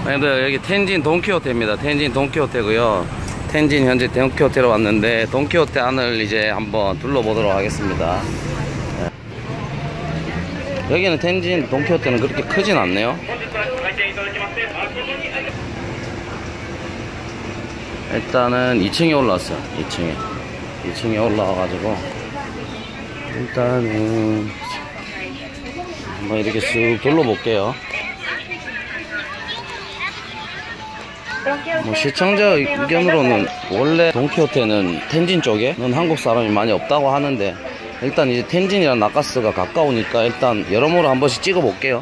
네, 여기 텐진 돈키호테입니다. 텐진 돈키호테고요. 텐진 현재 돈키호테로 왔는데 돈키호테 안을 이제 한번 둘러보도록 하겠습니다. 네. 여기는 텐진 돈키호테는 그렇게 크진 않네요. 일단은 2층에 올라왔어요. 2층에 올라와가지고 일단은 한번 이렇게 쓱 둘러볼게요. 뭐 시청자 의견으로는 원래 돈키호테는 텐진 쪽에는 한국 사람이 많이 없다고 하는데 일단 이제 텐진이랑 나카스가 가까우니까 일단 여러모로 한 번씩 찍어 볼게요.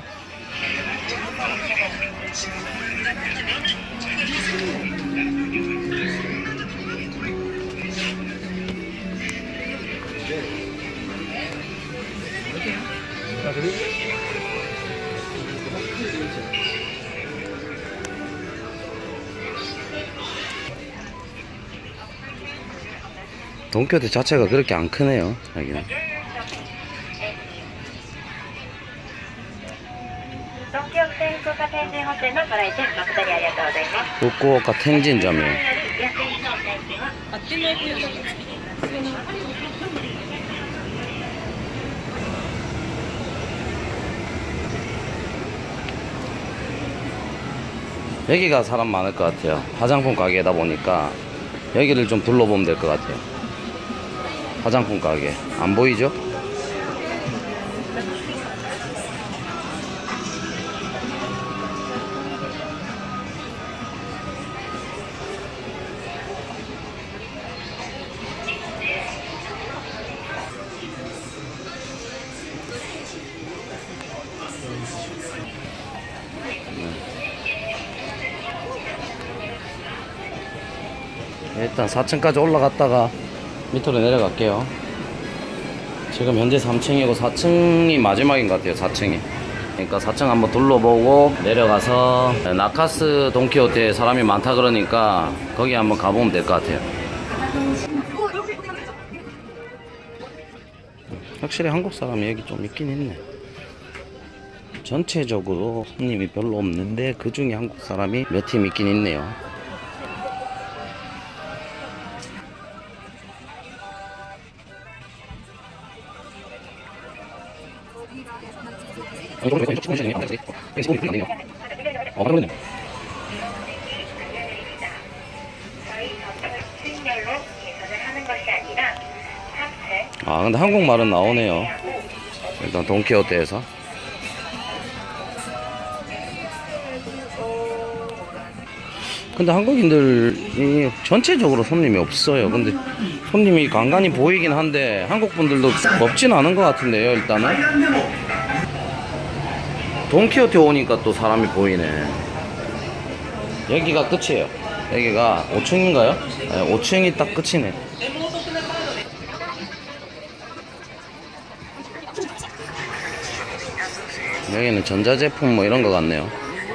돈키호테 자체가 그렇게 안 크네요. 여기는. 후쿠오카 텐진점이에요. 여기가 사람 많을 것 같아요. 화장품 가게다 보니까 여기를 좀 둘러보면 될 것 같아요. 화장품 가게 안 보이죠? 일단 4층까지 올라갔다가 밑으로 내려갈게요. 지금 현재 3층이고 4층이 마지막인 것 같아요. 4층이. 그러니까 4층 한번 둘러보고 내려가서 나카스 돈키호테에 사람이 많다 그러니까 거기 한번 가보면 될 것 같아요. 확실히 한국 사람이 여기 좀 있긴 있네. 전체적으로 손님이 별로 없는데 그 중에 한국 사람이 몇 팀 있긴 있네요. 아 근데 한국말은 나오네요. 일단 돈키호테에서 근데 한국인들이 전체적으로 손님이 없어요. 근데 손님이 간간히 보이긴 한데 한국 분들도 없진 않은 것 같은데요. 일단은 돈키호테 오니까 또 사람이 보이네. 여기가 끝이에요. 여기가 5층인가요? 네, 5층이 딱 끝이네. 여기는 전자제품 뭐 이런 거 같네요.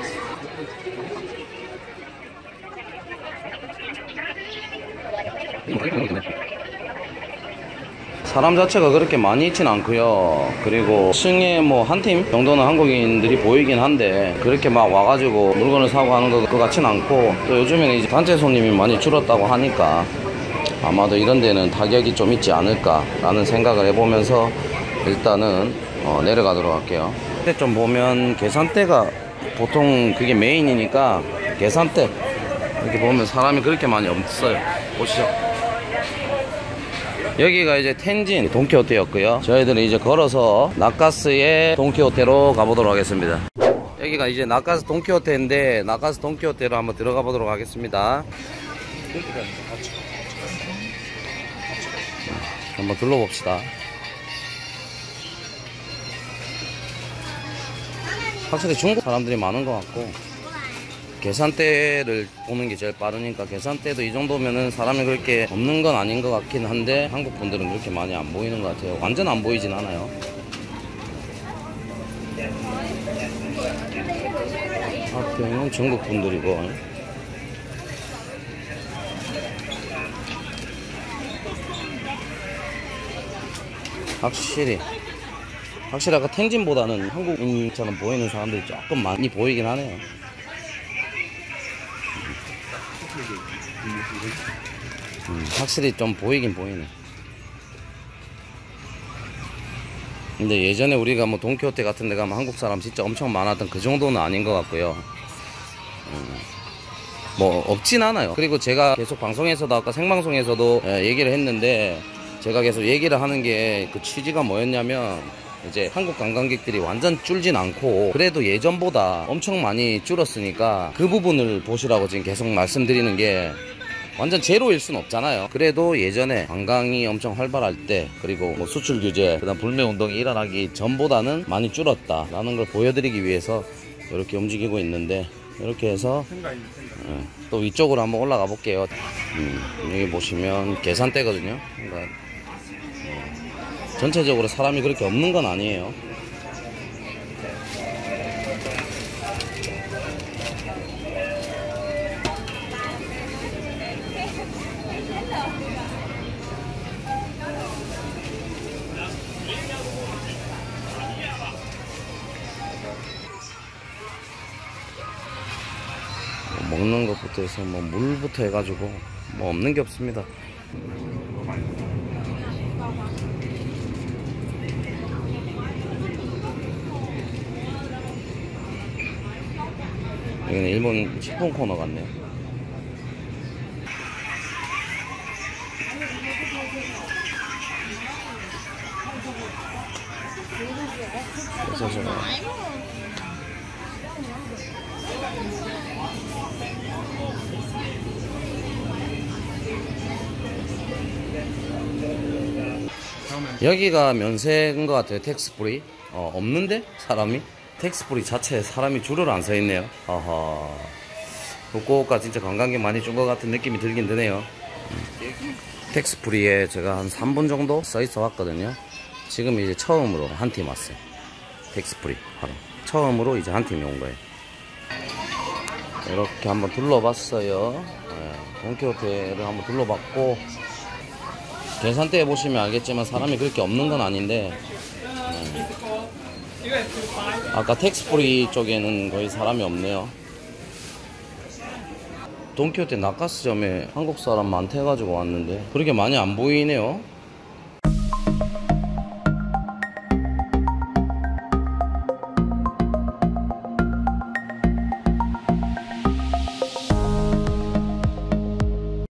사람 자체가 그렇게 많이 있진 않고요. 그리고 층에 뭐 한 팀 정도는 한국인들이 보이긴 한데 그렇게 막 와가지고 물건을 사고 하는 것 같진 않고, 또 요즘에는 이제 단체 손님이 많이 줄었다고 하니까 아마도 이런 데는 타격이 좀 있지 않을까 라는 생각을 해보면서 일단은 내려가도록 할게요. 근데 좀 보면 계산대가 보통 그게 메인이니까 계산대 이렇게 보면 사람이 그렇게 많이 없어요. 보시죠. 여기가 이제 텐진 돈키호테였고요. 저희들은 이제 걸어서 나카스의 돈키호테로 가보도록 하겠습니다. 여기가 이제 나카스 돈키호테인데 나카스 돈키호테로 한번 들어가 보도록 하겠습니다. 한번 둘러봅시다. 확실히 중국 사람들이 많은 것 같고 계산대를 보는 게 제일 빠르니까 계산대도 이 정도면은 사람이 그렇게 없는 건 아닌 것 같긴 한데 한국 분들은 그렇게 많이 안 보이는 것 같아요. 완전 안 보이진 않아요. 앞에는 중국 분들이고 확실히 아까 텐진보다는 한국인처럼 보이는 사람들이 조금 많이 보이긴 하네요. 확실히 좀 보이긴 보이네. 근데 예전에 우리가 뭐 돈키호테 같은 데 가면 한국 사람 진짜 엄청 많았던 그 정도는 아닌 것 같고요. 뭐 없진 않아요. 그리고 제가 계속 방송에서도 아까 생방송에서도 얘기를 했는데, 제가 계속 얘기를 하는 게 그 취지가 뭐였냐면, 이제 한국 관광객들이 완전 줄진 않고 그래도 예전보다 엄청 많이 줄었으니까 그 부분을 보시라고 지금 계속 말씀드리는 게, 완전 제로일 순 없잖아요. 그래도 예전에 관광이 엄청 활발할 때, 그리고 뭐 수출 규제, 그다음 불매 운동이 일어나기 전보다는 많이 줄었다라는 걸 보여드리기 위해서 이렇게 움직이고 있는데, 이렇게 해서 또 위쪽으로 한번 올라가 볼게요. 여기 보시면 계산대거든요. 그러니까 전체적으로 사람이 그렇게 없는 건 아니에요. 먹는 것부터 해서 뭐 물부터 해가지고 뭐 없는 게 없습니다. 여기는 일본 식품 코너 같네요. 그래서 여기가 면세인 것 같아요. 텍스프리. 없는데? 사람이? 텍스프리 자체에 사람이 줄을 안 서 있네요. 아하. 후쿠오카 진짜 관광객 많이 준 것 같은 느낌이 들긴 드네요. 텍스프리에 제가 한 3분 정도 써 있어 왔거든요. 지금 이제 처음으로 한 팀 왔어요. 텍스프리 하러. 처음으로 이제 한 팀이 온 거예요. 이렇게 한번 둘러봤어요. 돈키호테를 한번 둘러봤고, 계산대에 보시면 알겠지만 사람이 그렇게 없는 건 아닌데, 아까 텍스프리 쪽에는 거의 사람이 없네요. 돈키호테 나카스점에 한국 사람 많대 해가지고 왔는데 그렇게 많이 안 보이네요.